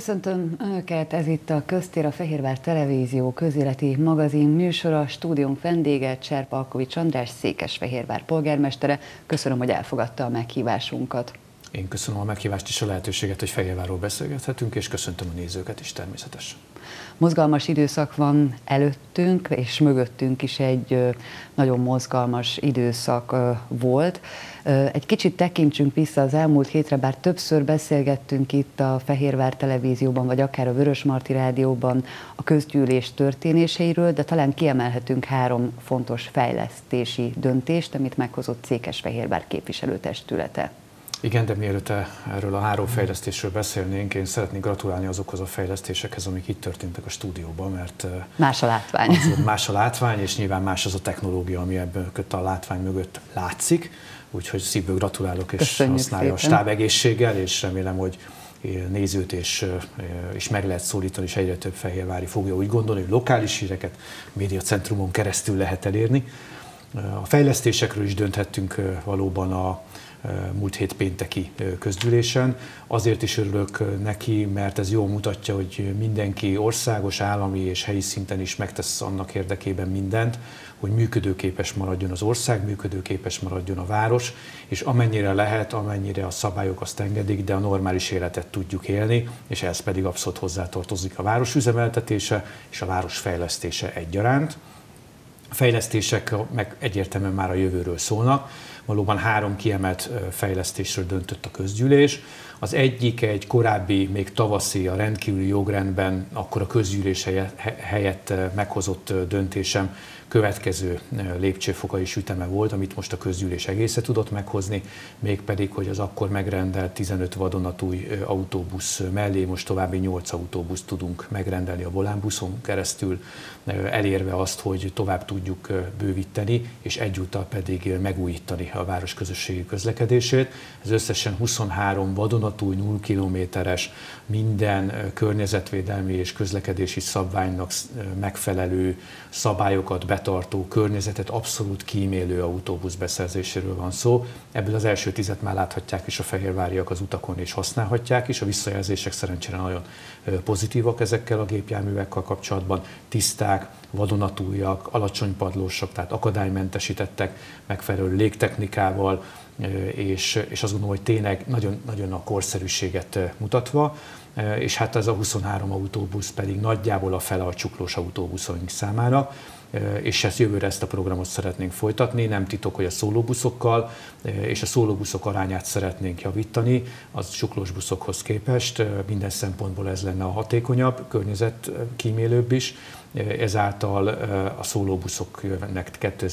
Köszöntöm Önöket, ez itt a Köztér, a Fehérvár Televízió közéleti magazin műsora. Stúdiónk vendége Cserpalkovics András, Székesfehérvár polgármestere. Köszönöm, hogy elfogadta a meghívásunkat. Én köszönöm a meghívást és a lehetőséget, hogy Fehérvárról beszélgethetünk, és köszöntöm a nézőket is természetesen. Mozgalmas időszak van előttünk, és mögöttünk is egy nagyon mozgalmas időszak volt. Egy kicsit tekintsünk vissza az elmúlt hétre, bár többször beszélgettünk itt a Fehérvár Televízióban, vagy akár a Vörösmarty Rádióban a közgyűlés történéseiről, de talán kiemelhetünk 3 fontos fejlesztési döntést, amit meghozott Székesfehérvár képviselőtestülete. Igen, de mielőtt erről a 3 fejlesztésről beszélnénk, én szeretnék gratulálni azokhoz a fejlesztésekhez, amik itt történtek a stúdióban, mert más a látvány. Más a látvány, és nyilván más az a technológia, ami ebben a látvány mögött látszik. Úgyhogy szívből gratulálok, és köszönjük használja szépen. A stáb egészséggel, és remélem, hogy nézőt is meg lehet szólítani, és egyre több fehérvári fogja úgy gondolni, hogy lokális híreket médiacentrumon keresztül lehet elérni. A fejlesztésekről is dönthettünk valóban a múlt hét pénteki közgyűlésen. Azért is örülök neki, mert ez jól mutatja, hogy mindenki országos, állami és helyi szinten is megtesz annak érdekében mindent, hogy működőképes maradjon az ország, működőképes maradjon a város, és amennyire lehet, amennyire a szabályok azt engedik, de a normális életet tudjuk élni, és ez pedig abszolút hozzátartozik a város üzemeltetése és a város fejlesztése egyaránt. A fejlesztések meg egyértelműen már a jövőről szólnak. Valóban 3 kiemelt fejlesztésről döntött a közgyűlés. Az egyik egy korábbi, még tavaszi, a rendkívüli jogrendben, akkor a közgyűlés helyett meghozott döntésem következő lépcsőfoka és üteme volt, amit most a közgyűlés egészet tudott meghozni, mégpedig, hogy az akkor megrendelt 15 vadonatúj autóbusz mellé most további 8 autóbuszt tudunk megrendelni a Volánbuszon keresztül, elérve azt, hogy tovább tudjuk bővíteni, és egyúttal pedig megújítani a város közösségi közlekedését. Ez összesen 23 vadonatúj, 0 kilométeres, minden környezetvédelmi és közlekedési szabványnak megfelelő szabályokat betartó, környezetet abszolút kímélő autóbusz beszerzéséről van szó. Ebből az első 10-et már láthatják is a fehérváriak az utakon, és használhatják is. A visszajelzések szerencsére nagyon pozitívak ezekkel a gépjárművekkel kapcsolatban. Tiszták, vadonatújak, alacsony padlósak, tehát akadálymentesítettek, megfelelő légtechnikával, és azt gondolom, hogy tényleg nagyon, nagyon a korszerűséget mutatva, és hát ez a 23 autóbusz pedig nagyjából a fele a csuklós autóbuszaink számára, és jövőre ezt a programot szeretnénk folytatni. Nem titok, hogy a szólóbuszokkal és a szólóbuszok arányát szeretnénk javítani, az csuklós buszokhoz képest. Minden szempontból ez lenne a hatékonyabb, környezetkímélőbb is. Ezáltal a szólóbuszok jönnek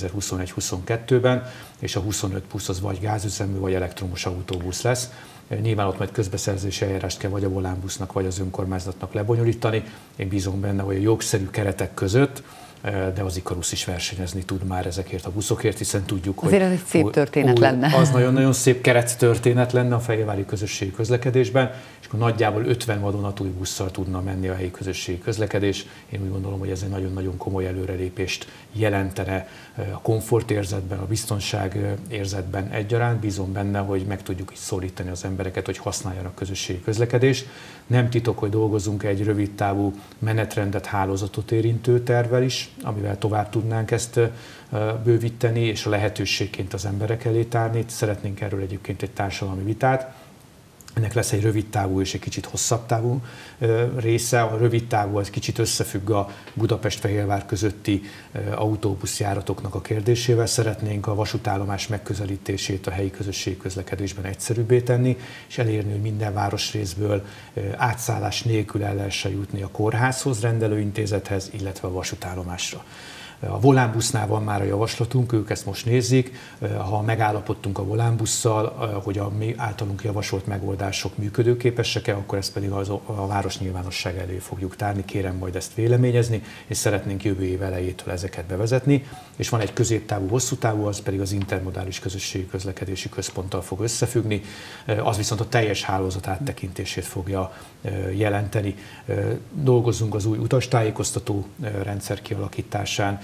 2021-22-ben, és a 25 busz az vagy gázüzemű, vagy elektromos autóbusz lesz. Nyilván ott majd közbeszerzési eljárást kell vagy a Volánbusznak, vagy az önkormányzatnak lebonyolítani. Én bízom benne, hogy a jogszerű keretek között, de az Ikarus is versenyezni tud már ezekért a buszokért, hiszen tudjuk, azért hogy ez egy szép történet lenne. Az nagyon-nagyon szép kerettörténet lenne a fehérvári közösségi közlekedésben, és akkor nagyjából 50 vadonatúj busszal tudna menni a helyi közösségi közlekedés. Én úgy gondolom, hogy ez egy nagyon-nagyon komoly előrelépést jelentene a komfortérzetben, a biztonságérzetben egyaránt. Bízom benne, hogy meg tudjuk is szólítani az embereket, hogy használjanak közösségi közlekedést. Nem titok, hogy dolgozunk egy rövidtávú menetrendet, hálózatot érintő tervvel is, amivel tovább tudnánk ezt bővíteni, és a lehetőségként az emberek elé tárni. Szeretnénk erről egyébként egy társadalmi vitát. Ennek lesz egy rövid távú és egy kicsit hosszabb távú része. A rövid távú az kicsit összefügg a Budapest-Fehérvár közötti autóbuszjáratoknak a kérdésével. Szeretnénk a vasútállomás megközelítését a helyi közösségi közlekedésben egyszerűbbé tenni, és elérni, hogy minden városrészből átszállás nélkül el lehessen jutni a kórházhoz, rendelőintézethez, illetve a vasútállomásra. A Volánbusznál van már a javaslatunk, ők ezt most nézik. Ha megállapodtunk a Volánbusszal, hogy a mi általunk javasolt megoldások működőképesek-e, akkor ezt pedig a város nyilvánosság elé fogjuk tárni. Kérem majd ezt véleményezni, és szeretnénk jövő év elejétől ezeket bevezetni. És van egy középtávú, hosszú távú, az pedig az intermodális közösségi közlekedési központtal fog összefüggni. Az viszont a teljes hálózat áttekintését fogja jelenteni. Dolgozunk az új utastájékoztató rendszer kialakításán,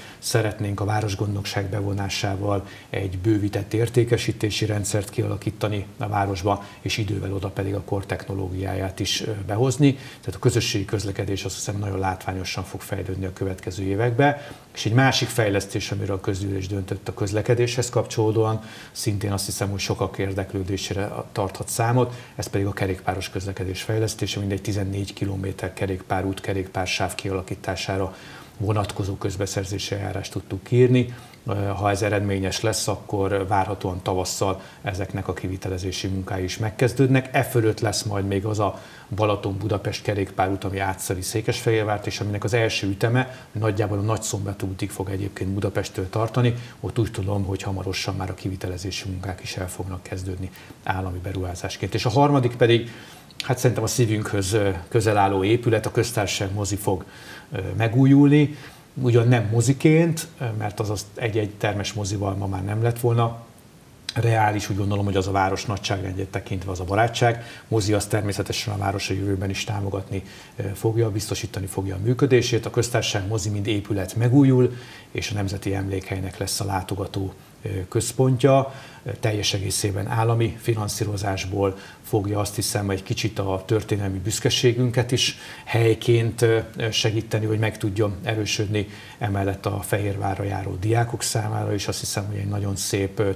szeretnénk a városgondnokság bevonásával egy bővített értékesítési rendszert kialakítani a városba, és idővel oda pedig a kor technológiáját is behozni. Tehát a közösségi közlekedés azt hiszem nagyon látványosan fog fejlődni a következő években. És egy másik fejlesztés, amiről a közgyűlés döntött a közlekedéshez kapcsolódóan, szintén azt hiszem, hogy sokak érdeklődésére tarthat számot, ez pedig a kerékpáros közlekedés fejlesztése, mindegy 14 km kerékpárút, kerékpársáv kialakítására vonatkozó közbeszerzési eljárást tudtuk kiírni. Ha ez eredményes lesz, akkor várhatóan tavasszal ezeknek a kivitelezési munkái is megkezdődnek. E fölött lesz majd még az a Balaton-Budapest kerékpárút, ami átszeli Székesfehérvárt, és aminek az első üteme nagyjából a Nagyszombatú útig fog egyébként Budapesttől tartani. Ott úgy tudom, hogy hamarosan már a kivitelezési munkák is el fognak kezdődni állami beruházásként. És a harmadik pedig, hát szerintem a szívünkhöz közel álló épület, a Köztársaság mozi fog megújulni. Ugyan nem moziként, mert az egy termes mozival ma már nem lett volna reális, úgy gondolom, hogy az a város nagyságrendjét tekintve az a barátság. Mozi az természetesen a város a jövőben is támogatni fogja, biztosítani fogja a működését. A Köztársaság mozi mind épület megújul, és a Nemzeti Emlékhelynek lesz a látogató központja. Teljes egészében állami finanszírozásból fogja, azt hiszem, egy kicsit a történelmi büszkeségünket is helyként segíteni, hogy meg tudjon erősödni, emellett a Fehérvárra járó diákok számára is. Azt hiszem, hogy egy nagyon szép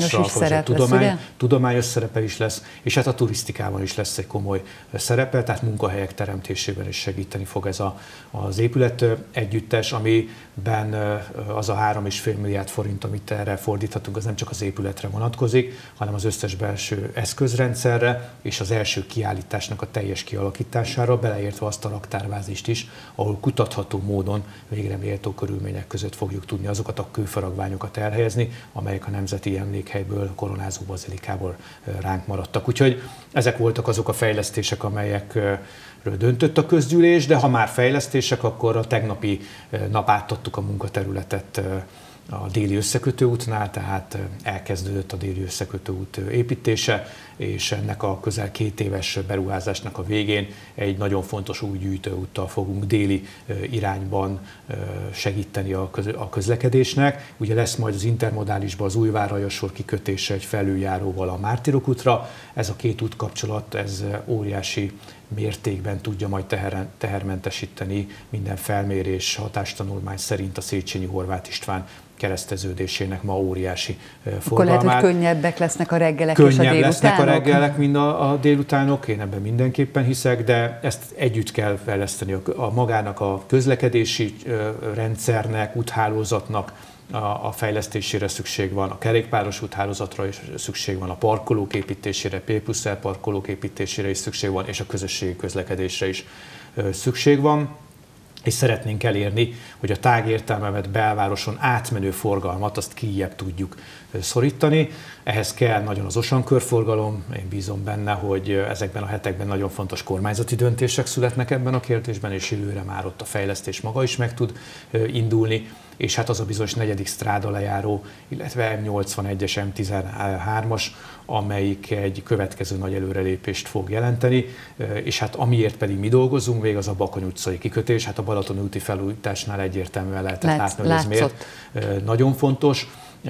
tudományos szerepe is lesz, és hát a turisztikában is lesz egy komoly szerepe, tehát munkahelyek teremtésében is segíteni fog ez az épület együttes, amiben az a 3,5 milliárd forint, amit erre fordíthatunk, az nem csak az épületre vonatkozik, hanem az összes belső eszközrendszerre, és az első kiállításnak a teljes kialakítására, beleértve azt a raktárvázist is, ahol kutatható módon, végre méltó körülmények között fogjuk tudni azokat a kőfaragványokat elhelyezni, amelyek a Nemzeti Emlékhelyből, a Koronázó Bazilikából ránk maradtak. Úgyhogy ezek voltak azok a fejlesztések, amelyekről döntött a közgyűlés, de ha már fejlesztések, akkor a tegnapi nap átadtuk a munkaterületet a déli összekötőútnál, tehát elkezdődött a déli összekötőút építése, és ennek a közel 2 éves beruházásnak a végén egy nagyon fontos új gyűjtőúttal fogunk déli irányban segíteni a közlekedésnek. Ugye lesz majd az intermodálisban az Újvár-Aljas-sor kikötése egy felüljáróval a Mártirok útra. Ez a két útkapcsolat, ez óriási mértékben tudja majd tehermentesíteni minden felmérés, hatástanulmány szerint a Széchenyi Horváth István kereszteződésének ma óriási forgalmát. Akkor lehet, hogy könnyebbek lesznek a reggelek és a délutánok? Lesznek a reggelek, mint a délutánok, én ebben mindenképpen hiszek, de ezt együtt kell fejleszteni magának a közlekedési rendszernek, úthálózatnak, a fejlesztésére szükség van, a kerékpáros úthálózatra is szükség van, a parkolók építésére, P+L parkolók építésére is szükség van, és a közösségi közlekedésre is szükség van. És szeretnénk elérni, hogy a tágértelmemet belvároson átmenő forgalmat azt kijjebb tudjuk szorítani. Ehhez kell nagyon az Osan körforgalom, én bízom benne, hogy ezekben a hetekben nagyon fontos kormányzati döntések születnek ebben a kérdésben, és jövőre már ott a fejlesztés maga is meg tud indulni, és hát az a bizonyos 4. stráda lejáró, illetve M81-es, M13-as, amelyik egy következő nagy előrelépést fog jelenteni, és hát amiért pedig mi dolgozunk végig, az a Bakony utcai kikötés, hát a Balatoni úti felújításnál egyértelműen lehetett látni, hogy ez miért nagyon fontos.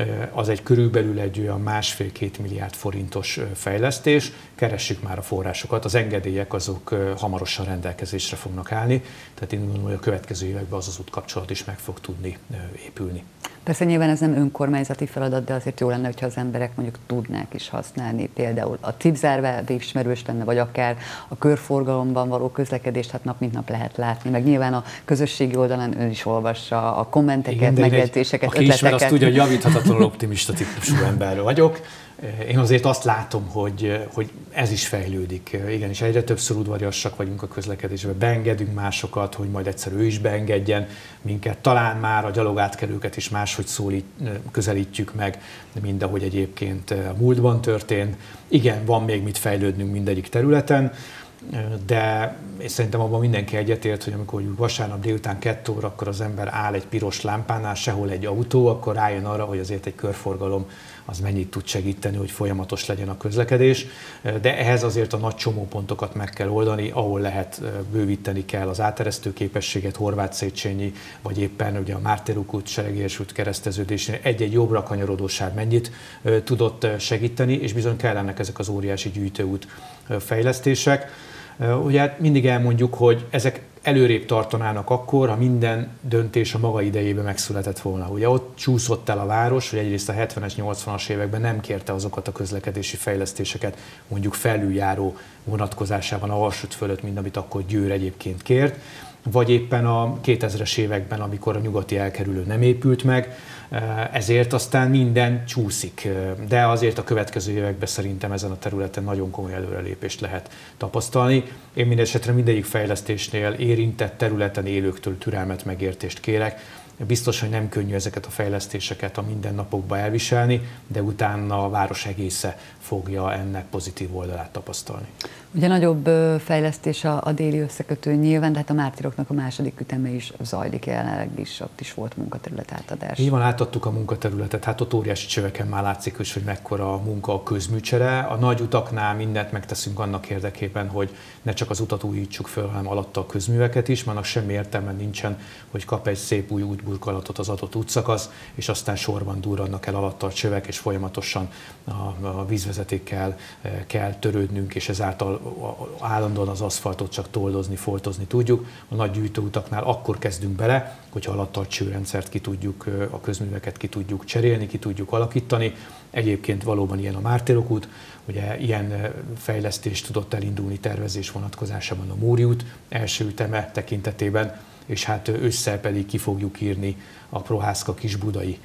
Az egy körülbelül egy olyan 1,5-2 milliárd forintos fejlesztés, keressük már a forrásokat, az engedélyek azok hamarosan rendelkezésre fognak állni, tehát én gondolom, hogy a következő években az útkapcsolat is meg fog tudni épülni. Persze nyilván ez nem önkormányzati feladat, de azért jó lenne, hogyha az emberek mondjuk tudnák is használni például a Cipzárvád ismerős lenne, vagy akár a körforgalomban való közlekedést, hát nap mint nap lehet látni, meg nyilván a közösségi oldalán ön is olvassa a kommenteket, megjegyzéseket, ötleteket. Aki ismer, azt tudja, hogy javíthatatlanul optimista típusú ember vagyok. Én azért azt látom, hogy ez is fejlődik. Igenis, egyre többször udvariasak vagyunk a közlekedésben, beengedünk másokat, hogy majd egyszer ő is beengedjen minket. Talán már a gyalogátkelőket is máshogy közelítjük meg, mint ahogy egyébként a múltban történt. Igen, van még mit fejlődnünk mindegyik területen, de és szerintem abban mindenki egyetért, hogy amikor vasárnap délután 2 óra, akkor az ember áll egy piros lámpánál, sehol egy autó, akkor rájön arra, hogy azért egy körforgalom az mennyit tud segíteni, hogy folyamatos legyen a közlekedés, de ehhez azért a nagy csomópontokat meg kell oldani, ahol lehet, bővíteni kell az áteresztő képességet, Horváth-Széchenyi, vagy éppen ugye a Mártéruk út, Seregélyes út kereszteződésén egy-egy jobbra kanyarodó sáv mennyit tudott segíteni, és bizony kellenek ezek az óriási gyűjtőút fejlesztések. Ugye mindig elmondjuk, hogy ezek előrébb tartanának akkor, ha minden döntés a maga idejében megszületett volna. Ugye ott csúszott el a város, hogy egyrészt a 70-es, 80-as években nem kérte azokat a közlekedési fejlesztéseket, mondjuk felüljáró vonatkozásában a vasút fölött, mint amit akkor Győr egyébként kért, vagy éppen a 2000-es években, amikor a nyugati elkerülő nem épült meg, ezért aztán minden csúszik. De azért a következő években szerintem ezen a területen nagyon komoly előrelépést lehet tapasztalni. Én mindesetre mindegyik fejlesztésnél érintett területen élőktől türelmet, megértést kérek. Biztos, hogy nem könnyű ezeket a fejlesztéseket a mindennapokba elviselni, de utána a város egésze fogja ennek pozitív oldalát tapasztalni. Ugye nagyobb fejlesztés a déli összekötő nyilván, de hát a mártíroknak a második üteme is zajlik jelenleg is, ott is volt munkaterület átadás. Így van, átadtuk a munkaterületet, hát ott óriási csöveken már látszik is, hogy mekkora a munka, a közműcsere. A nagy utaknál mindent megteszünk annak érdekében, hogy ne csak az utat újítsuk föl, hanem alatta a közműveket is, mert semmi értelme nincsen, hogy kap egy szép új útburkolatot az adott útszakasz, és aztán sorban durrannak el alatta a csövek, és folyamatosan a vízvezetékkel kell törődnünk, és ezáltal állandóan az aszfaltot csak toldozni, foltozni tudjuk. A nagy gyűjtőutaknál akkor kezdünk bele, hogyha alatta a csőrendszert ki tudjuk, a közműveket ki tudjuk cserélni, ki tudjuk alakítani. Egyébként valóban ilyen a Mártérok út, ugye ilyen fejlesztés tudott elindulni tervezés vonatkozásában a Móri út első üteme tekintetében, és hát ősszel pedig ki fogjuk írni a Prohászka-Kisbudai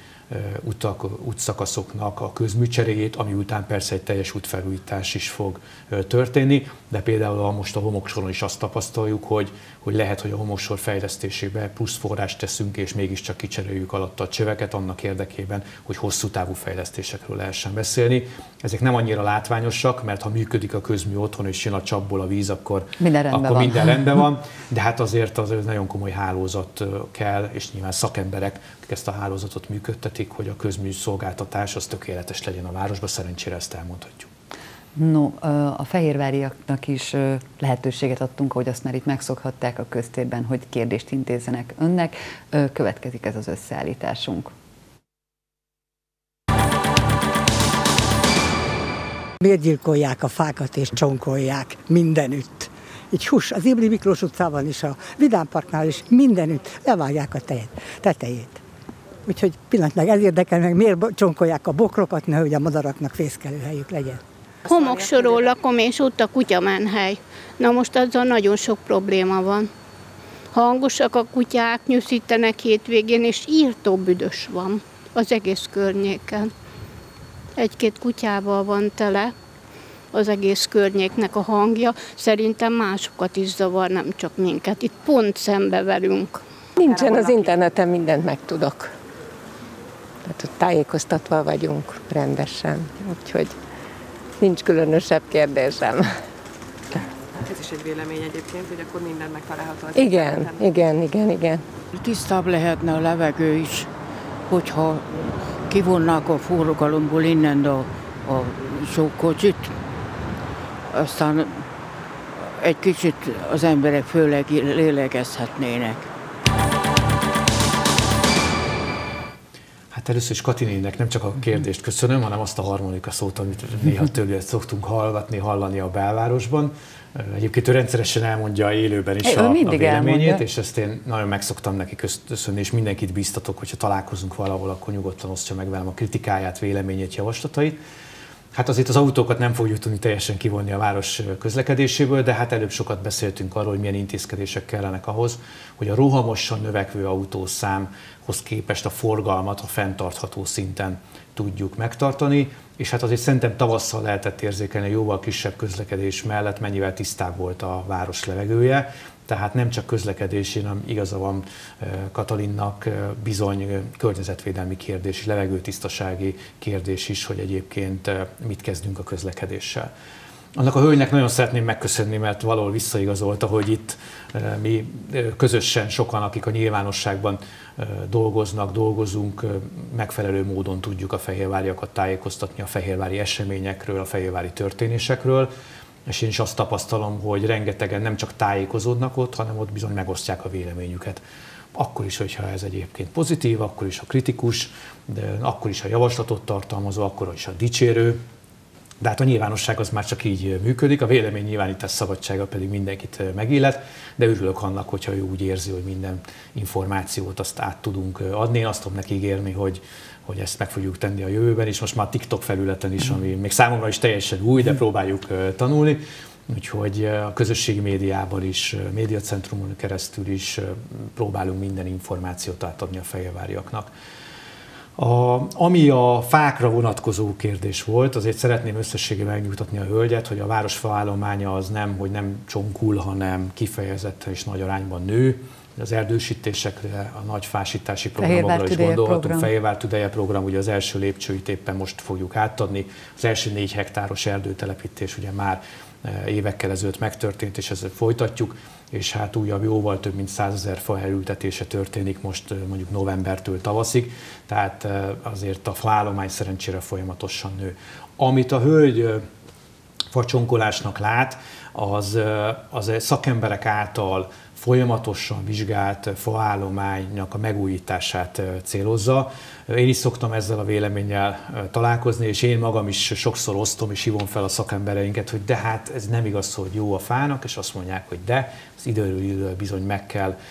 útszakaszoknak a közműcseréjét, ami után persze egy teljes útfelújítás is fog történni, de például most a homoksoron is azt tapasztaljuk, hogy lehet, hogy a homoksor fejlesztésébe plusz forrást teszünk, és mégiscsak kicseréljük alatta a csöveket annak érdekében, hogy hosszú távú fejlesztésekről lehessen beszélni. Ezek nem annyira látványosak, mert ha működik a közmű otthon, és jön a csapból a víz, akkor minden rendben van, de hát azért nagyon komoly hálózat kell, és nyilván szakemberek, akik ezt a hálózatot működtetik, hogy a közmű szolgáltatás az tökéletes legyen a városban, szerencsére ezt elmondhatjuk. No, a fehérváriaknak is lehetőséget adtunk, ahogy azt már itt megszokhatták a köztérben, hogy kérdést intézzenek önnek. Következik ez az összeállításunk. Miért gyilkolják a fákat és csonkolják mindenütt? Így az Ybli Miklós utcában is, a Vidám Parknál is, mindenütt levágják a tetejét. Úgyhogy pillanatnyilag ez érdekel meg, miért csonkolják a bokrokat, nehogy a madaraknak fészkelőhelyük legyen. Homoksoron lakom, és ott a kutyamenhely. Na most azzal nagyon sok probléma van. Hangosak a kutyák, nyűszítenek hétvégén, és írtó büdös van az egész környéken. Egy-két kutyával van tele az egész környéknek a hangja. Szerintem másokat is zavar, nem csak minket. Itt pont szembe velünk. Nincsen az interneten, mindent megtudok. Tehát tájékoztatva vagyunk rendesen, úgyhogy nincs különösebb kérdésem. Ez is egy vélemény egyébként, hogy akkor mindent megtalálható az Igen. Tisztább lehetne a levegő is, hogyha kivonnák a forgalomból innen a sok kocsit, aztán egy kicsit az emberek főleg lélegezhetnének. Hát először is Katinének nem csak a kérdést köszönöm, hanem azt a harmonika szót, amit néha tőle szoktunk hallani a belvárosban. Egyébként ő rendszeresen elmondja élőben is a véleményét, és ezt én nagyon meg szoktam neki köszönni, és mindenkit bíztatok, hogyha találkozunk valahol, akkor nyugodtan osztja meg velem a kritikáját, véleményét, javaslatait. Hát azért az autókat nem fogjuk tudni teljesen kivonni a város közlekedéséből, de hát előbb sokat beszéltünk arról, hogy milyen intézkedések kellenek ahhoz, hogy a rohamosan növekvő autószámhoz képest a forgalmat a fenntartható szinten tudjuk megtartani, és hát azért szerintem tavasszal lehetett érzékelni, jóval kisebb közlekedés mellett mennyivel tisztább volt a város levegője. Tehát nem csak közlekedési, hanem igaza van Katalinnak, bizony környezetvédelmi kérdés, levegőtisztasági kérdés is, hogy egyébként mit kezdünk a közlekedéssel. Annak a hölgynek nagyon szeretném megköszönni, mert valahol visszaigazolta, hogy itt mi közösen, sokan, akik a nyilvánosságban dolgozunk, megfelelő módon tudjuk a fehérváriakat tájékoztatni a fehérvári eseményekről, a fehérvári történésekről, és én is azt tapasztalom, hogy rengetegen nem csak tájékozódnak ott, hanem ott bizony megosztják a véleményüket. Akkor is, hogyha ez egyébként pozitív, akkor is, ha kritikus, de akkor is, ha javaslatot tartalmazó, akkor is, ha dicsérő. De hát a nyilvánosság az már csak így működik, a véleménynyilvánítás szabadsága pedig mindenkit megillet, de örülök annak, hogyha ő úgy érzi, hogy minden információt azt át tudunk adni. Én azt tudom neki ígérni, hogy ezt meg fogjuk tenni a jövőben, és most már a TikTok felületen is, ami még számomra is teljesen új, de próbáljuk tanulni. Úgyhogy a közösségi médiában is, médiacentrumon keresztül is próbálunk minden információt átadni a fehérváriaknak. Ami a fákra vonatkozó kérdés volt, azért szeretném összességében megnyugtatni a hölgyet, hogy a városfa állománya az nem, hogy nem csonkul, hanem kifejezetten és nagy arányban nő. Az erdősítésekre, a nagy fásítási programokra is gondolhatunk. Fehérvár tüdeje program, ugye az első lépcsőit éppen most fogjuk átadni. Az első 4 hektáros erdőtelepítés ugye már évekkel ezelőtt megtörtént, és ezzel folytatjuk, és hát újabb jóval több mint 100 000 fa elültetése történik most mondjuk novembertől tavaszig, tehát azért a faállomány szerencsére folyamatosan nő. Amit a hölgy facsonkolásnak lát, az szakemberek által folyamatosan vizsgált faállománynak a megújítását célozza. Én is szoktam ezzel a véleménnyel találkozni, és én magam is sokszor osztom és hívom fel a szakembereinket, hogy de hát ez nem igaz, hogy jó a fának, és azt mondják, hogy de, ez időről időre bizony meg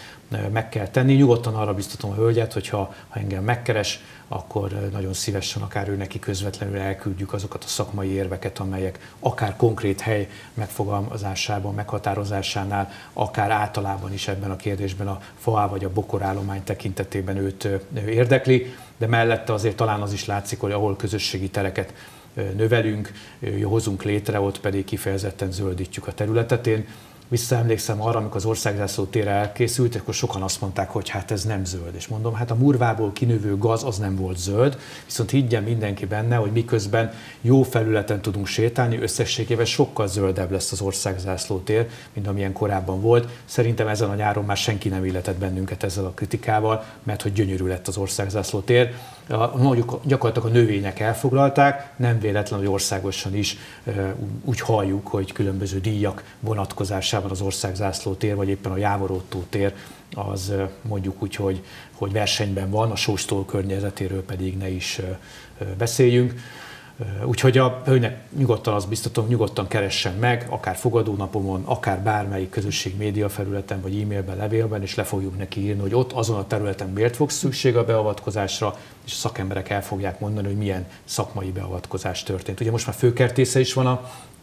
kell tenni. Nyugodtan arra biztatom a hölgyet, hogy ha engem megkeres, akkor nagyon szívesen akár ő neki közvetlenül elküldjük azokat a szakmai érveket, amelyek akár konkrét hely megfogalmazásában, meghatározásánál, akár általában is ebben a kérdésben a fa vagy a bokorállomány tekintetében őt érdekli, de mellette azért talán az is látszik, hogy ahol közösségi tereket növelünk, hozunk létre, ott pedig kifejezetten zöldítjük a területet. Én visszaemlékszem arra, amikor az országzászló térre elkészült, akkor sokan azt mondták, hogy hát ez nem zöld. És mondom, hát a murvából kinövő gaz az nem volt zöld, viszont higgyen mindenki benne, hogy miközben jó felületen tudunk sétálni, összességében sokkal zöldebb lesz az országzászló tér, mint amilyen korábban volt. Szerintem ezen a nyáron már senki nem illetett bennünket ezzel a kritikával, mert hogy gyönyörű lett az országzászló tér. Gyakorlatilag a növények elfoglalták, nem véletlen, hogy országosan is úgy halljuk, hogy különböző díjak vonatkozásában az országzászló tér, vagy éppen a Jávorotto tér, az mondjuk úgy, hogy versenyben van, a Sóstól környezetéről pedig ne is beszéljünk. Úgyhogy a hölgynek nyugodtan azt biztatom, nyugodtan keressen meg, akár fogadónapomon, akár bármelyik közösség média felületen, vagy e-mailben, levélben, és le fogjuk neki írni, hogy ott azon a területen miért fog szükség a beavatkozásra, és a szakemberek el fogják mondani, hogy milyen szakmai beavatkozás történt. Ugye most már főkertésze is van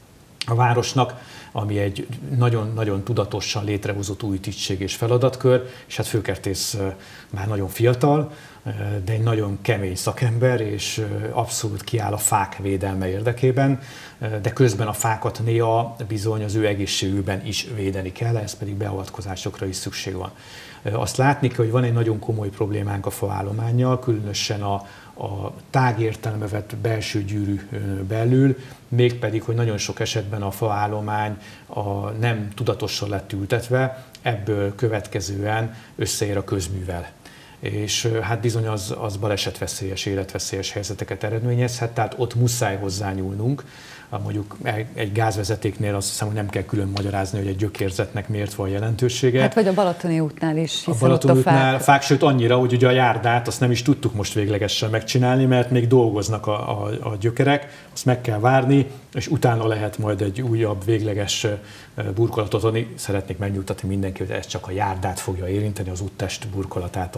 a városnak, ami egy nagyon-nagyon tudatosan létrehozott új tisztség és feladatkör, és hát főkertész már nagyon fiatal, de egy nagyon kemény szakember, és abszolút kiáll a fák védelme érdekében, de közben a fákat néha bizony az ő egészségükben is védeni kell, ez pedig beavatkozásokra is szükség van. Azt látni kell, hogy van egy nagyon komoly problémánk a faállománnyal, különösen a tágértelembe vett belső gyűrű belül, mégpedig, hogy nagyon sok esetben a faállomány nem tudatosan lett ültetve, ebből következően összeér a közművel. És hát bizony az balesetveszélyes, életveszélyes helyzeteket eredményezhet, tehát ott muszáj hozzányúlnunk. Mondjuk egy gázvezetéknél azt hiszem, hogy nem kell külön magyarázni, hogy egy gyökérzetnek miért van jelentősége. Hát vagy a Balatoni útnál is. A Balatoni útnál fák, sőt annyira, hogy ugye a járdát azt nem is tudtuk most véglegesen megcsinálni, mert még dolgoznak a gyökerek, azt meg kell várni, és utána lehet majd egy újabb végleges burkolatot adni. Szeretnék megnyugtatni mindenki, hogy ez csak a járdát fogja érinteni, az úttest burkolatát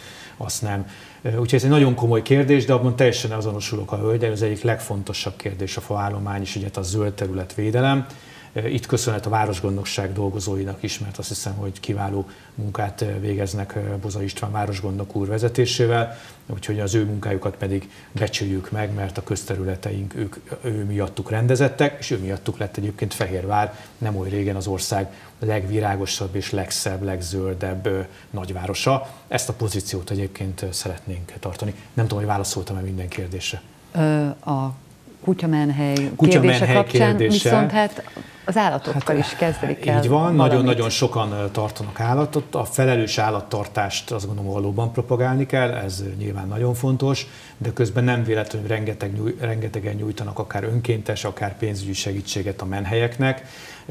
azt nem. Úgyhogy ez egy nagyon komoly kérdés, de abban teljesen azonosulok a hölgyel, az egyik legfontosabb kérdés a faállomány is, ugye a zöld területvédelem. Itt köszönhet a városgondnokság dolgozóinak is, mert azt hiszem, hogy kiváló munkát végeznek Boza István városgondnok úr vezetésével, úgyhogy az ő munkájukat pedig becsüljük meg, mert a közterületeink ő miattuk rendezettek, és ő miattuk lett egyébként Fehérvár nem oly régen az ország legvirágosabb és legszebb, legzöldebb nagyvárosa. Ezt a pozíciót egyébként szeretnénk tartani. Nem tudom, hogy válaszoltam-e minden kérdésre. A kutyamenhely kérdése kapcsán, viszont hát az állatokkal is kezdeni kell. Így van, nagyon-nagyon sokan tartanak állatot. A felelős állattartást azt gondolom valóban propagálni kell, ez nyilván nagyon fontos, de közben nem véletlenül rengetegen nyújtanak akár önkéntes, akár pénzügyi segítséget a menhelyeknek,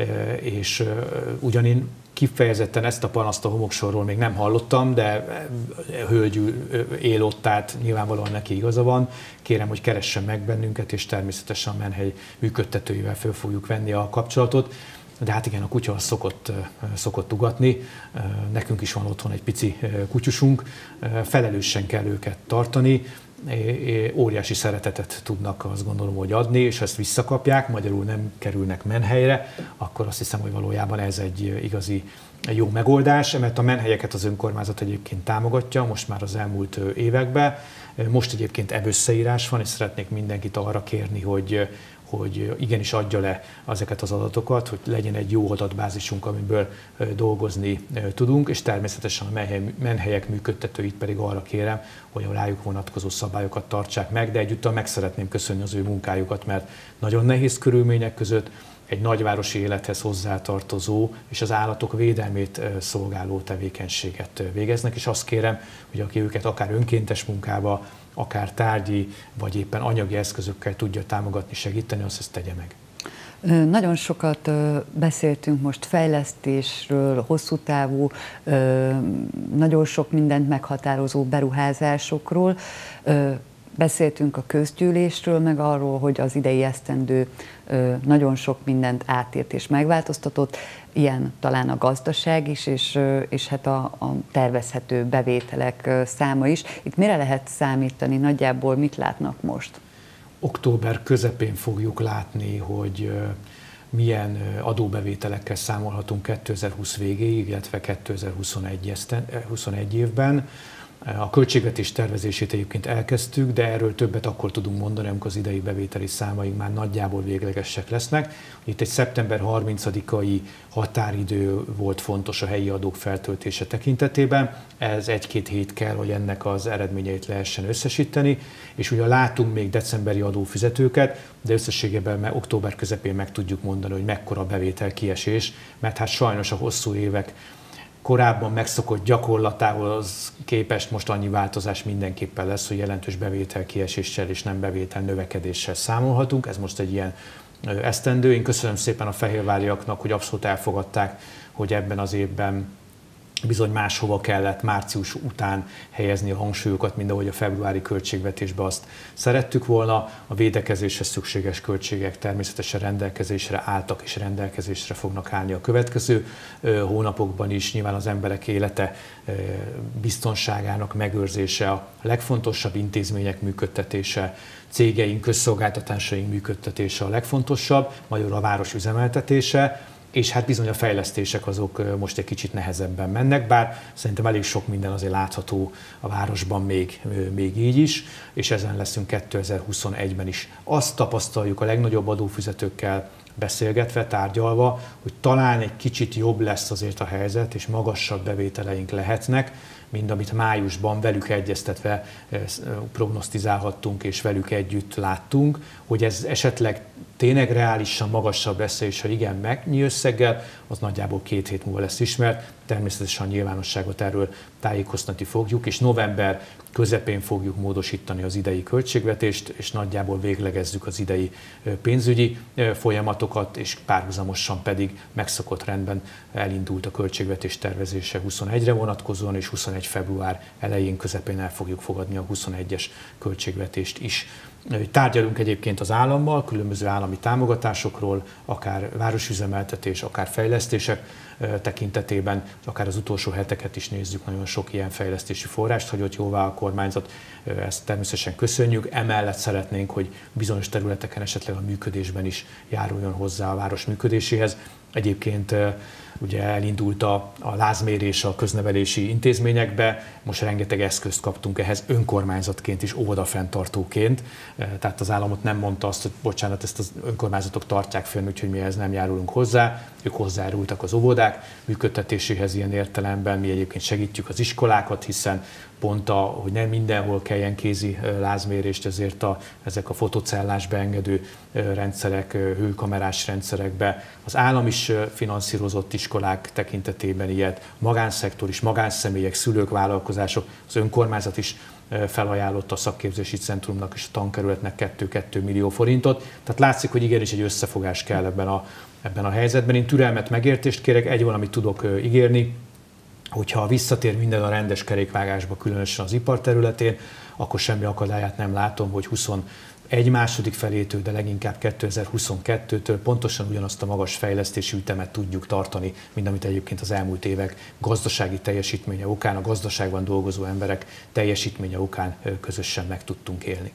és ugyan én kifejezetten ezt a panaszt a homoksorról még nem hallottam, de hölgy él ott, tehát nyilvánvalóan neki igaza van. Kérem, hogy keressen meg bennünket, és természetesen a menhely működtetőivel föl fogjuk venni a kapcsolatot. De hát igen, a kutya az szokott ugatni, nekünk is van otthon egy pici kutyusunk, felelősen kell őket tartani, óriási szeretetet tudnak, azt gondolom, hogy adni, és ezt visszakapják, magyarul nem kerülnek menhelyre, akkor azt hiszem, hogy valójában ez egy igazi jó megoldás, mert a menhelyeket az önkormányzat egyébként támogatja, most már az elmúlt években. Most egyébként összeírás van, és szeretnék mindenkit arra kérni, hogy igenis adja le ezeket az adatokat, hogy legyen egy jó adatbázisunk, amiből dolgozni tudunk, és természetesen a menhelyek működtetőit pedig arra kérem, hogy a rájuk vonatkozó szabályokat tartsák meg, de egyúttal meg szeretném köszönni az ő munkájukat, mert nagyon nehéz körülmények között egy nagyvárosi élethez hozzátartozó és az állatok védelmét szolgáló tevékenységet végeznek, és azt kérem, hogy aki őket akár önkéntes munkába, akár tárgyi, vagy éppen anyagi eszközökkel tudja támogatni, segíteni, azt ezt tegye meg. Nagyon sokat beszéltünk most fejlesztésről, hosszú távú, nagyon sok mindent meghatározó beruházásokról. Beszéltünk a közgyűlésről, meg arról, hogy az idei esztendő nagyon sok mindent átért és megváltoztatott, ilyen talán a gazdaság is, és hát a tervezhető bevételek száma is. Itt mire lehet számítani, nagyjából mit látnak most? Október közepén fogjuk látni, hogy milyen adóbevételekkel számolhatunk 2020 végéig, illetve 2021 évben. A költségvetés tervezését egyébként elkezdtük, de erről többet akkor tudunk mondani, amikor az idei bevételi számaink már nagyjából véglegesek lesznek. Itt egy szeptember 30-ai határidő volt fontos a helyi adók feltöltése tekintetében. Ez 1-2 hét kell, hogy ennek az eredményeit lehessen összesíteni, és ugye látunk még decemberi adófizetőket, de összességében október közepén meg tudjuk mondani, hogy mekkora bevétel kiesés, mert hát sajnos a hosszú évek korábban megszokott gyakorlatához képest most annyi változás mindenképpen lesz, hogy jelentős bevétel kieséssel és nem bevétel növekedéssel számolhatunk. Ez most egy ilyen esztendő. Én köszönöm szépen a fehérváriaknak, hogy abszolút elfogadták, hogy ebben az évben bizony máshova kellett március után helyezni a hangsúlyokat, mint ahogy a februári költségvetésben azt szerettük volna. A védekezéshez szükséges költségek természetesen rendelkezésre álltak és rendelkezésre fognak állni a következő hónapokban is. Nyilván az emberek élete biztonságának megőrzése, a legfontosabb intézmények működtetése, cégeink, közszolgáltatásaink működtetése a legfontosabb, magyarul a város üzemeltetése, és hát bizony a fejlesztések azok most egy kicsit nehezebben mennek, bár szerintem elég sok minden azért látható a városban még így is, és ezen leszünk 2021-ben is. Azt tapasztaljuk a legnagyobb adófizetőkkel beszélgetve, tárgyalva, hogy talán egy kicsit jobb lesz azért a helyzet, és magasabb bevételeink lehetnek, mint amit májusban velük egyeztetve prognosztizálhattunk, és velük együtt láttunk, hogy ez esetleg tényleg reálisan magasabb lesz, és ha igen, mennyi összeggel, az nagyjából 2 hét múlva lesz ismert. Természetesen a nyilvánosságot erről tájékoztatni fogjuk, és november közepén fogjuk módosítani az idei költségvetést, és nagyjából véglegezzük az idei pénzügyi folyamatokat, és párhuzamosan pedig megszokott rendben elindult a költségvetés tervezése 21-re vonatkozóan, és 21 február elején, közepén el fogjuk fogadni a 21-es költségvetést is. Tárgyalunk egyébként az állammal, különböző állami támogatásokról, akár városüzemeltetés, akár fejlesztések tekintetében, akár az utolsó heteket is nézzük, nagyon sok ilyen fejlesztési forrást hagyott jóvá a kormányzat, ezt természetesen köszönjük. Emellett szeretnénk, hogy bizonyos területeken esetleg a működésben is járuljon hozzá a város működéséhez. Egyébként ugye elindult a lázmérés a köznevelési intézményekbe, most rengeteg eszközt kaptunk ehhez önkormányzatként is, óvodafenntartóként. Tehát az államot nem mondta azt, hogy bocsánat, ezt az önkormányzatok tartják fönn, úgyhogy mi ehhez nem járulunk hozzá. Ők hozzájárultak az óvodák működtetéséhez ilyen értelemben, mi egyébként segítjük az iskolákat, hiszen pont hogy nem mindenhol kelljen kézi lázmérést, ezért ezek a fotocellás beengedő rendszerek, hőkamerás rendszerekbe. Az állam is finanszírozott iskolák tekintetében ilyet, magánszektor is, magánszemélyek, szülők, vállalkozások, az önkormányzat is felajánlotta a szakképzési centrumnak és a tankerületnek 2 millió forintot. Tehát látszik, hogy igenis egy összefogás kell ebben a helyzetben. Én türelmet, megértést kérek, egy valamit tudok ígérni, hogyha visszatér minden a rendes kerékvágásba, különösen az iparterületén, akkor semmi akadályát nem látom, hogy 21 második felétől, de leginkább 2022-től pontosan ugyanazt a magas fejlesztési ütemet tudjuk tartani, mint amit egyébként az elmúlt évek gazdasági teljesítménye okán, a gazdaságban dolgozó emberek teljesítménye okán közösen meg tudtunk élni.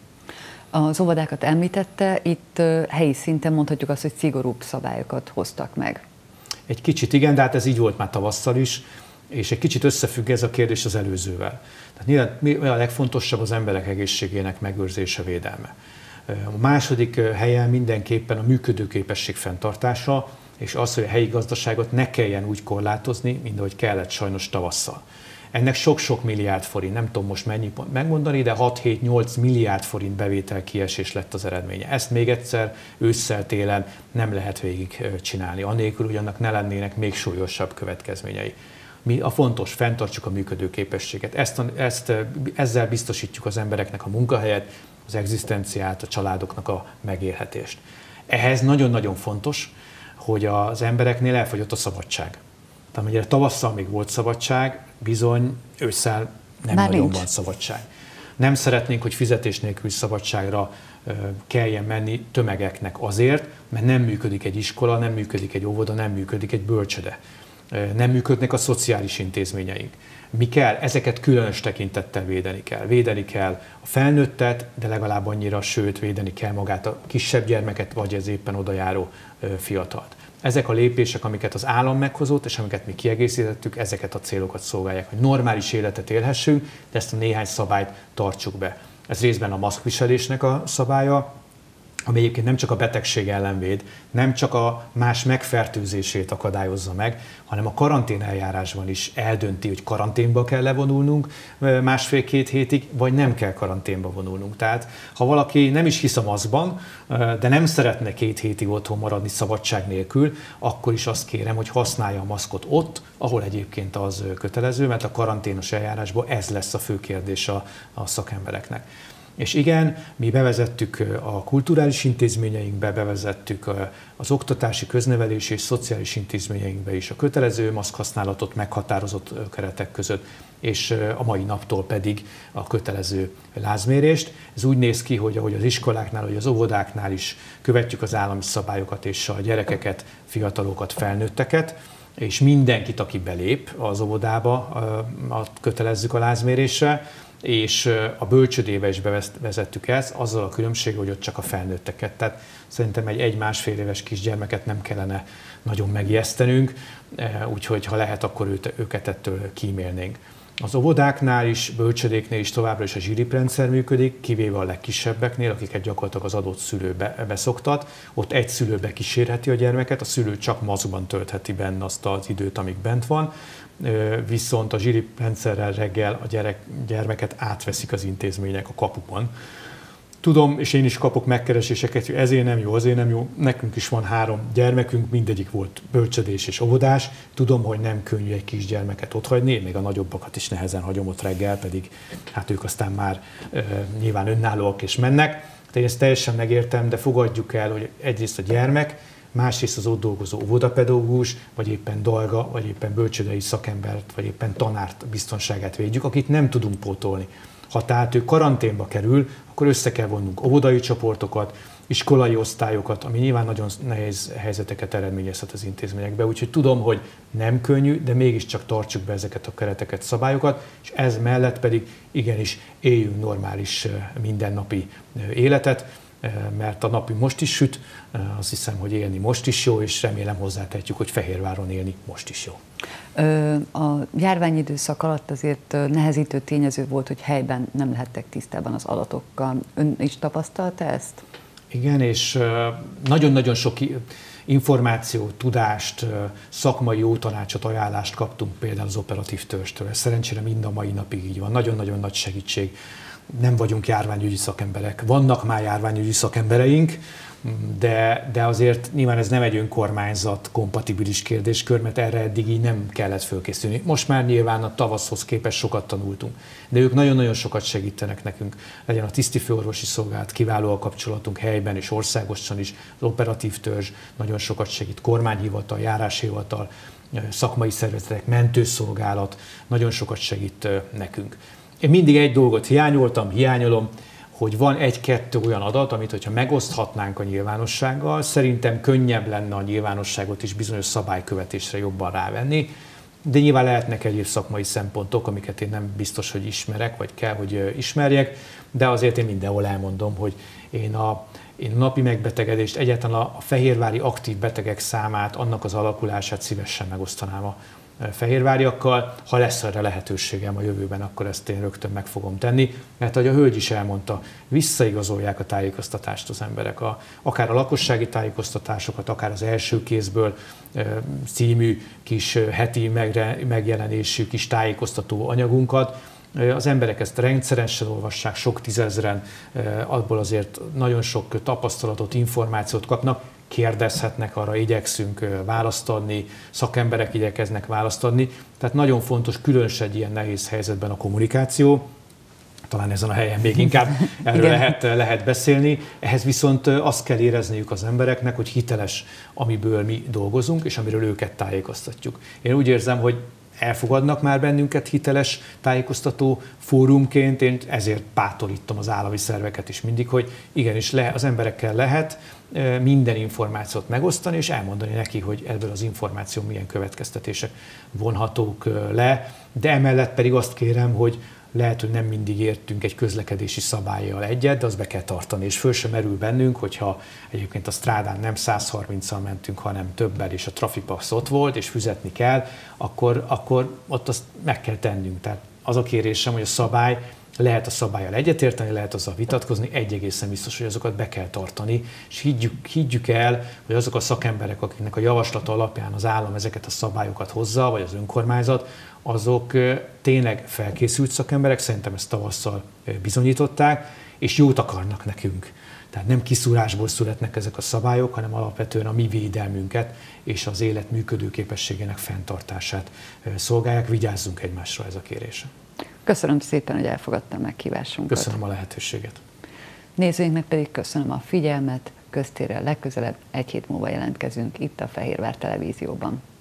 Az óvodákat említette, itt helyi szinten mondhatjuk azt, hogy szigorúbb szabályokat hoztak meg. Egy kicsit igen, de hát ez így volt már tavasszal is, és egy kicsit összefügg ez a kérdés az előzővel. Tehát nyilván mi a legfontosabb az emberek egészségének megőrzése, védelme. A második helyen mindenképpen a működőképesség fenntartása, és az, hogy a helyi gazdaságot ne kelljen úgy korlátozni, mint ahogy kellett sajnos tavasszal. Ennek sok-sok milliárd forint, nem tudom most mennyi pont megmondani, de 6-7-8 milliárd forint bevétel kiesés lett az eredménye. Ezt még egyszer ősszel, télen nem lehet végig csinálni, anélkül, hogy annak ne lennének még súlyosabb következményei. Mi a fontos, fenntartsuk a működőképességet. Ezzel biztosítjuk az embereknek a munkahelyet, az egzisztenciát, a családoknak a megélhetést. Ehhez nagyon-nagyon fontos, hogy az embereknél elfogyott a szabadság. Tehát ugye tavasszal még volt szabadság, bizony ősszel nem már nagyon nincs. Van szabadság. Nem szeretnénk, hogy fizetés nélkül szabadságra kelljen menni tömegeknek azért, mert nem működik egy iskola, nem működik egy óvoda, nem működik egy bölcsöde. Nem működnek a szociális intézményeink. Mi kell? Ezeket különös tekintettel védeni kell. Védeni kell a felnőttet, de legalább annyira, sőt, védeni kell magát a kisebb gyermeket, vagy ez éppen odajáró fiatalt. Ezek a lépések, amiket az állam meghozott, és amiket mi kiegészítettük, ezeket a célokat szolgálják, hogy normális életet élhessünk, de ezt a néhány szabályt tartsuk be. Ez részben a maszkviselésnek a szabálya, ami egyébként nem csak a betegség ellen véd, nem csak a más megfertőzését akadályozza meg, hanem a karantén eljárásban is eldönti, hogy karanténba kell levonulnunk 1,5-2 hétig, vagy nem kell karanténba vonulnunk. Tehát ha valaki nem is hisz a maszkban, de nem szeretne 2 hétig otthon maradni szabadság nélkül, akkor is azt kérem, hogy használja a maszkot ott, ahol egyébként az kötelező, mert a karanténos eljárásban ez lesz a fő kérdés a szakembereknek. És igen, mi bevezettük a kulturális intézményeinkbe, bevezettük az oktatási, köznevelési és szociális intézményeinkbe is a kötelező maszkhasználatot meghatározott keretek között, és a mai naptól pedig a kötelező lázmérést. Ez úgy néz ki, hogy ahogy az iskoláknál, vagy az óvodáknál is követjük az állami szabályokat és a gyerekeket, fiatalokat, felnőtteket, és mindenkit, aki belép az óvodába, kötelezzük a lázmérésre, és a bölcsödébe is bevezettük ezt, azzal a különbséggel, hogy ott csak a felnőtteket. Tehát szerintem egy 1,5 éves kisgyermeket nem kellene nagyon megijesztenünk, úgyhogy ha lehet, akkor őket ettől kímélnénk. Az óvodáknál is, bölcsödéknél is továbbra is a zsiriprendszer működik, kivéve a legkisebbeknél, akiket gyakorlatilag az adott szülő beszoktat. Ott egy szülő bekísérheti a gyermeket, a szülő csak maszkban töltheti benne azt az időt, amíg bent van, viszont a zsiriprendszerrel reggel a gyermeket átveszik az intézmények a kapukon. Tudom, és én is kapok megkereséseket, hogy ezért nem jó, azért nem jó. Nekünk is van 3 gyermekünk, mindegyik volt bölcsödés és óvodás. Tudom, hogy nem könnyű egy kisgyermeket otthagyni, még a nagyobbakat is nehezen hagyom ott reggel, pedig hát ők aztán már nyilván önállóak és mennek. Tehát én ezt teljesen megértem, de fogadjuk el, hogy egyrészt a gyermek, másrészt az ott dolgozó óvodapedagógus, vagy éppen dolga, vagy éppen bölcsődei szakembert, vagy éppen tanárt biztonságát védjük, akit nem tudunk pótolni. Ha tehát ő karanténba kerül, akkor össze kell vonnunk óvodai csoportokat, iskolai osztályokat, ami nyilván nagyon nehéz helyzeteket eredményezhet az intézményekbe. Úgyhogy tudom, hogy nem könnyű, de mégiscsak tartsuk be ezeket a kereteket, szabályokat, és ez mellett pedig igenis éljünk normális mindennapi életet. mert a napünk most is süt, azt hiszem, hogy élni most is jó, és remélem hozzátehetjük, hogy Fehérváron élni most is jó. A járványidőszak alatt azért nehezítő tényező volt, hogy helyben nem lehettek tisztában az adatokkal. Ön is tapasztalta ezt? Igen, és nagyon-nagyon sok információt, tudást, szakmai jó tanácsot, ajánlást kaptunk például az operatív törzstől. Ez szerencsére mind a mai napig így van. Nagyon-nagyon nagy segítség. Nem vagyunk járványügyi szakemberek. Vannak már járványügyi szakembereink, de azért nyilván ez nem egy önkormányzat kompatibilis kérdéskör, mert erre eddig így nem kellett fölkészülni. Most már nyilván a tavaszhoz képest sokat tanultunk, de ők nagyon-nagyon sokat segítenek nekünk. Legyen a tisztifőorvosi szolgálat, kiváló a kapcsolatunk helyben és országosan is, az operatív törzs nagyon sokat segít, kormányhivatal, járáshivatal, szakmai szervezetek, mentőszolgálat, nagyon sokat segít nekünk. Én mindig egy dolgot hiányolom, hogy van egy-kettő olyan adat, amit hogyha megoszthatnánk a nyilvánossággal, szerintem könnyebb lenne a nyilvánosságot is bizonyos szabálykövetésre jobban rávenni, de nyilván lehetnek egyéb szakmai szempontok, amiket én nem biztos, hogy ismerek, vagy kell, hogy ismerjek, de azért én mindenhol elmondom, hogy én a napi megbetegedést, egyáltalán a fehérvári aktív betegek számát, annak az alakulását szívesen megosztanám a fehérváriakkal. Ha lesz erre lehetőségem a jövőben, akkor ezt én rögtön meg fogom tenni, mert ahogy a hölgy is elmondta, visszaigazolják a tájékoztatást az emberek, akár a lakossági tájékoztatásokat, akár az első kézből című kis heti megjelenésű kis tájékoztató anyagunkat. Az emberek ezt rendszeresen olvassák, sok tízezren, abból azért nagyon sok tapasztalatot, információt kapnak, kérdezhetnek, arra igyekszünk választ adni, szakemberek igyekeznek választ adni. Tehát nagyon fontos, különösen egy ilyen nehéz helyzetben a kommunikáció. Talán ezen a helyen még inkább erről lehet beszélni. Ehhez viszont azt kell érezniük az embereknek, hogy hiteles, amiből mi dolgozunk, és amiről őket tájékoztatjuk. Én úgy érzem, hogy elfogadnak már bennünket hiteles tájékoztató fórumként, én ezért bátorítom az állami szerveket is mindig, hogy igenis az emberekkel lehet minden információt megosztani, és elmondani neki, hogy ebből az információ milyen következtetések vonhatók le, de emellett pedig azt kérem, hogy lehet, hogy nem mindig értünk egy közlekedési szabállyal egyet, de azt be kell tartani, és föl sem merül bennünk, hogyha egyébként a strádán nem 130-al mentünk, hanem többel, és a trafikpassz ott volt, és fizetni kell, akkor ott azt meg kell tennünk. Tehát az a kérésem, hogy lehet a szabállyal egyetérteni, lehet azzal vitatkozni, egy egészen biztos, hogy azokat be kell tartani, és higgyük el, hogy azok a szakemberek, akiknek a javaslata alapján az állam ezeket a szabályokat hozza, vagy az önkormányzat, azok tényleg felkészült szakemberek, szerintem ezt tavasszal bizonyították, és jót akarnak nekünk. Tehát nem kiszúrásból születnek ezek a szabályok, hanem alapvetően a mi védelmünket és az élet működőképességének fenntartását szolgálják. Vigyázzunk egymásra, ez a kérés. Köszönöm szépen, hogy elfogadtam meghívásunkat. Köszönöm a lehetőséget. Nézőinknek pedig köszönöm a figyelmet, köztérrel legközelebb egy hét múlva jelentkezünk itt a Fehérvár Televízióban.